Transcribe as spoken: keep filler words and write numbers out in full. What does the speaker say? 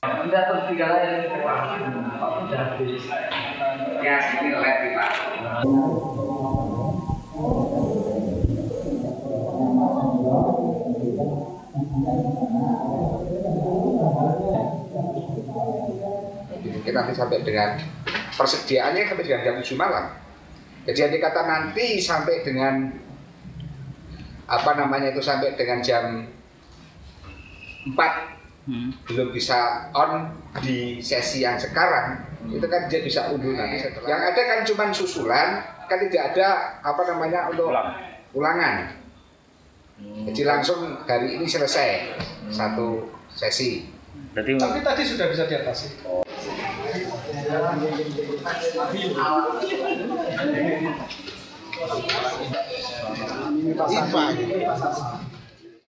Udah terus tiga lagi. Udah habis. Ya, ini lagi Pak. Mungkin nanti sampai dengan persediaannya sampai dengan jam tujuh malam. Jadi andai kata nanti sampai dengan apa namanya itu sampai dengan jam empat hmm. belum bisa on di sesi yang sekarang, hmm. itu kan dia bisa undur nanti setelah. Yang ada kan cuma susulan, kan tidak ada apa namanya untuk Ulang. ulangan. Hmm. Jadi langsung hari ini selesai hmm. satu sesi. Berarti Tapi tadi sudah bisa diatasi. Oh. Ini pasang.